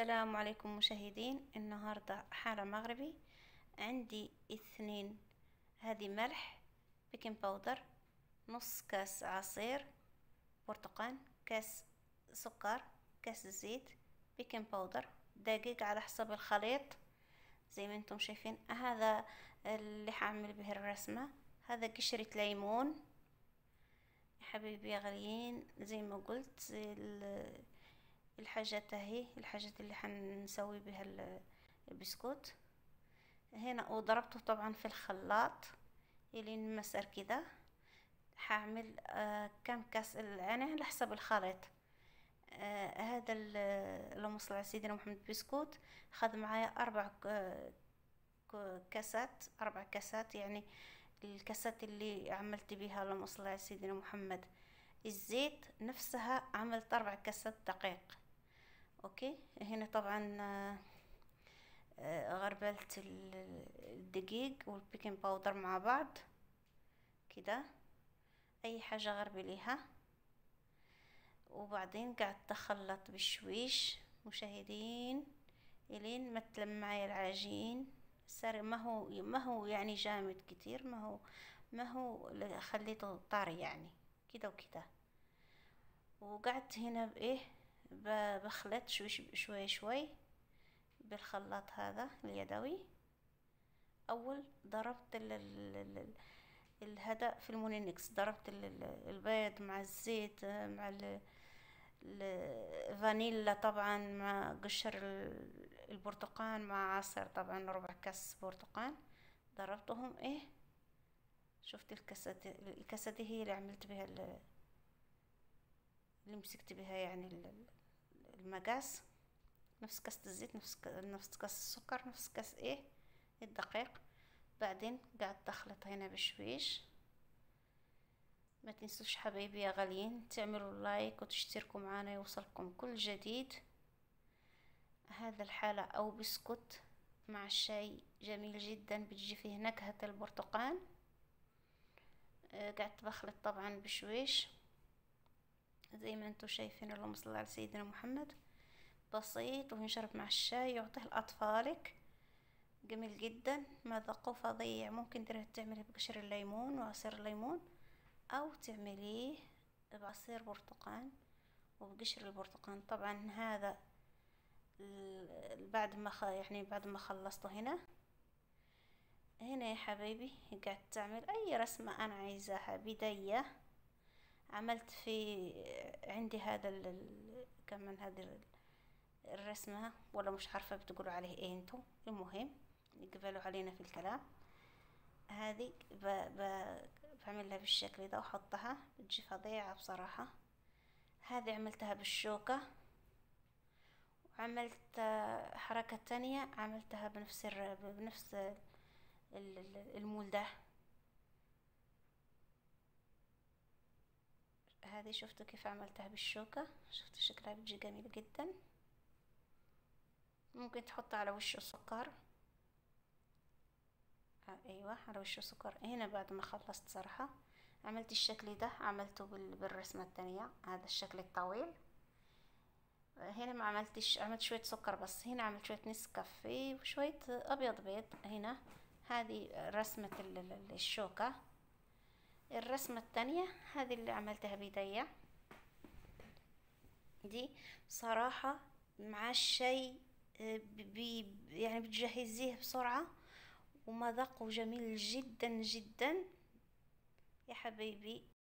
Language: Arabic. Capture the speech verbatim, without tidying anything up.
السلام عليكم مشاهدين. النهاردة حالة مغربي. عندي اثنين، هذه ملح، بيكنج باودر، نص كاس عصير برتقال، كاس سكر، كاس زيت، بيكنج باودر، دقيق على حسب الخليط زي ما انتم شايفين. هذا اللي حاعمل به الرسمة. هذا قشرة ليمون يا حبيبي يا غاليين. زي ما قلت زي الحاجات اهي الحاجات اللي حنسوي بها البسكوت هنا، وضربته طبعا في الخلاط يلين مسر كده. حاعمل آه كم كاس يعني على حسب الخليط. آه هذا اللهم صل على سيدنا محمد بسكوت خذ معايا اربع كاسات اربع كاسات يعني الكاسات اللي عملت بها اللهم صل على سيدنا محمد. الزيت نفسها عملت اربع كاسات دقيق. اوكي، هنا طبعا آه غربلت الدقيق والبيكنج باودر مع بعض كده، اي حاجة غربليها، وبعدين قعدت اخلط بشويش مشاهدين الين ما تلم معي العجين. صار ما هو ما هو يعني جامد كتير، ما هو ما هو خليته طري يعني كده وكده. وقعدت هنا بايه بخلط شوي شوي شوي بالخلاط هذا اليدوي. اول ضربت ال ال الهدأ في المونينكس، ضربت البيض مع الزيت مع الفانيلا طبعا مع قشر البرتقال مع عصير طبعا ربع كاس برتقال. ضربتهم ايه، شفت الكاسة الكاسة دي هي اللي عملت بها اللي مسكت بها يعني المقاس. نفس كاسة الزيت، نفس نفس كاس السكر، نفس كاس ايه الدقيق. بعدين قاعد اخلط هنا بشويش. ما تنسوش حبايبي يا غاليين تعملوا لايك وتشتركوا معنا يوصلكم كل جديد. هذا الحالة او بسكوت مع الشاي جميل جدا، بتجي فيه نكهة البرتقال. آه قعدت بخلط طبعا بشويش زي ما انتم شايفين. اللهم صل على سيدنا محمد. بسيط وينشرب مع الشاي، يعطيه لأطفالك جميل جدا، مذاقه فظيع. ممكن تعمليه بقشر الليمون وعصير الليمون، او تعمليه بعصير برتقال وبقشر البرتقال. طبعا هذا بعد ما خ... يعني بعد ما خلصته هنا هنا يا حبايبي قاعد تعمل اي رسمة انا عايزاها بداية. عملت في عندي هذا ال... كمان هذه الرسمة، ولا مش عارفة بتقولوا عليه ايه انتو، المهم يقبلوا علينا في الكلام. هذه ب... ب... بعملها بالشكل ده واحطها، بتجي فظيعة بصراحة. هذه عملتها بالشوكة، وعملت حركة تانية عملتها بنفس الر... بنفس المول ده. هذه شفتوا كيف عملتها بالشوكة، شفتوا شكلها بتجي جميل جدا. ممكن تحط على وشه سكر. آه ايوه على وشه سكر. هنا بعد ما خلصت صراحة عملت الشكل ده، عملته بالرسمة التانية هذا الشكل الطويل. هنا ما عملتش، عملت شوية سكر بس. هنا عملت شوية نسكافيه وشوية ابيض بيض. هنا هذه رسمة الشوكة. الرسمة التانية هذه اللي عملتها بيديا دي صراحة مع الشاي بي يعني بتجهزيه بسرعة ومذاقه جميل جدا جدا يا حبيبي.